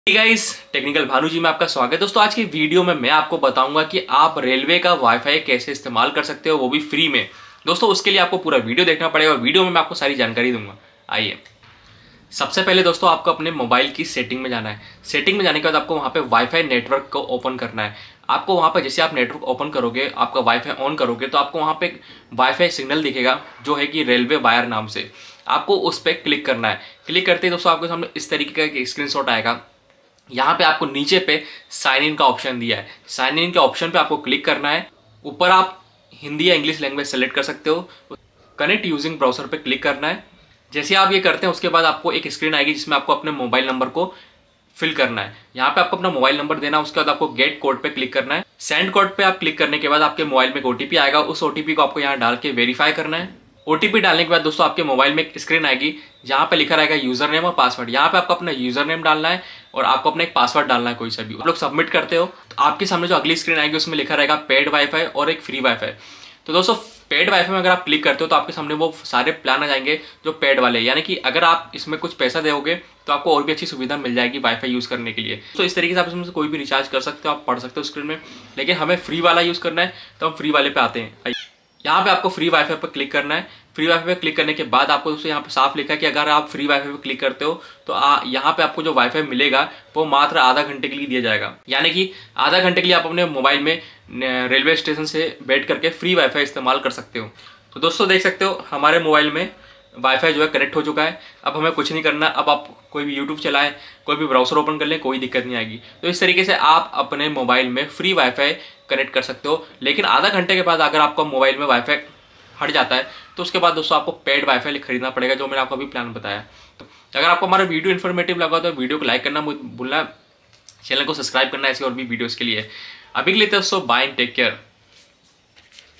Guys, technical Bhanu जी में आपका स्वागत है। दोस्तों आज की वीडियो में मैं आपको बताऊंगा कि आप रेलवे का वाईफाई कैसे इस्तेमाल कर सकते हो, वो भी फ्री में। दोस्तों उसके लिए आपको पूरा वीडियो देखना पड़ेगा और वीडियो में मैं आपको सारी जानकारी दूंगा। आइए, सबसे पहले दोस्तों आपको अपने मोबाइल की सेटिंग में जाना है। सेटिंग में जाने के बाद आपको वहाँ पे वाईफाई नेटवर्क को ओपन करना है। आपको वहाँ पे जैसे आप नेटवर्क ओपन करोगे, आपका वाईफाई ऑन करोगे तो आपको वहाँ पे वाईफाई सिग्नल दिखेगा जो है कि रेलवे वायर नाम से। आपको उस पर क्लिक करना है। क्लिक करते ही दोस्तों आपके सामने इस तरीके का एक स्क्रीनशॉट आएगा। यहाँ पे आपको नीचे पे साइन इन का ऑप्शन दिया है। साइन इन के ऑप्शन पे आपको क्लिक करना है। ऊपर आप हिंदी या इंग्लिश लैंग्वेज सेलेक्ट कर सकते हो। कनेक्ट यूजिंग ब्राउजर पे क्लिक करना है। जैसे आप ये करते हैं उसके बाद आपको एक स्क्रीन आएगी जिसमें आपको अपने मोबाइल नंबर को फिल करना है। यहाँ पे आपको अपना मोबाइल नंबर देना है। उसके बाद आपको गेट कोड पे क्लिक करना है। सेंड कोड पे आप क्लिक करने के बाद आपके मोबाइल में एक ओटीपी आएगा। उस ओटीपी को आपको यहाँ डाल के वेरीफाई करना है। ओटीपी डालने के बाद दोस्तों आपके मोबाइल में एक स्क्रीन आएगी जहां पे लिखा रहेगा यूजर नेम और पासवर्ड। यहाँ पे आपको अपना यूजर नेम डालना है और आपको अपना एक पासवर्ड डालना है कोई सा भी। आप लोग सबमिट करते हो तो आपके सामने जो अगली स्क्रीन आएगी उसमें लिखा रहेगा पेड वाईफाई और एक फ्री वाईफाई। तो दोस्तों पेड वाईफाई में अगर आप क्लिक करते हो तो आपके सामने वो सारे प्लान आ जाएंगे जो पेड वाले, यानी कि अगर आप इसमें कुछ पैसा दोगे तो आपको और भी अच्छी सुविधा मिल जाएगी वाईफाई यूज करने के लिए। तो इस तरीके से आप इसमें से कोई भी रिचार्ज कर सकते हो, आप पढ़ सकते हो स्क्रीन में। लेकिन हमें फ्री वाला यूज करना है तो हम फ्री वाले पे आते हैं। यहाँ पे आपको फ्री वाईफाई पर क्लिक करना है। फ्री वाईफाई पे क्लिक करने के बाद आपको दोस्तों यहाँ पे साफ लिखा है कि अगर आप फ्री वाईफाई पे क्लिक करते हो तो यहाँ पे आपको जो वाईफाई मिलेगा वो मात्र आधा घंटे के लिए दिया जाएगा। यानी कि आधा घंटे के लिए आप अपने मोबाइल में रेलवे स्टेशन से बैठ करके फ्री वाईफाई इस्तेमाल कर सकते हो। तो दोस्तों देख सकते हो हमारे मोबाइल में वाईफाई जो है कनेक्ट हो चुका है। अब हमें कुछ नहीं करना। अब आप कोई भी यूट्यूब चलाएं, कोई भी ब्राउजर ओपन कर लें, कोई दिक्कत नहीं आएगी। तो इस तरीके से आप अपने मोबाइल में फ्री वाईफाई कनेक्ट कर सकते हो। लेकिन आधा घंटे के बाद अगर आपका मोबाइल में वाईफाई हट जाता है तो उसके बाद दोस्तों आपको पेड वाईफाई खरीदना पड़ेगा, जो मैंने आपको अभी प्लान बताया। तो अगर आपको हमारा वीडियो इन्फॉर्मेटिव लगा तो वीडियो को लाइक करना भूलना, चैनल को सब्सक्राइब करना ऐसे और भी वीडियोस के लिए। अभी के लिए दोस्तों बाय एंड टेक केयर।